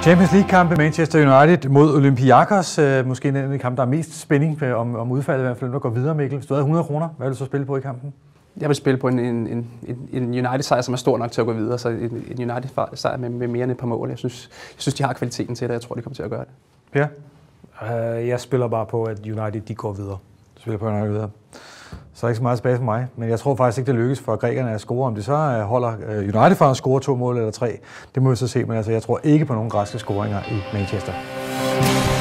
Champions League-kampe, Manchester United mod Olympiakos. Måske en af de kampe, der er mest spænding om udfaldet, i hvert fald, der går videre, Mikkel. Hvis du havde 100 kroner, hvad vil du så spille på i kampen? Jeg vil spille på en United-sejr, som er stor nok til at gå videre, så en United-sejr med mere end et par mål. Jeg synes, de har kvaliteten til det, jeg tror, de kommer til at gøre det. Per? Jeg spiller bare på, at United de går videre. Du spiller på United videre. Så er ikke så meget tilbage for mig, men jeg tror faktisk ikke, det lykkes for grækerne at score. Om de så holder United for at score 2 mål eller 3, det må vi så se, men altså, jeg tror ikke på nogen græske scoringer i Manchester.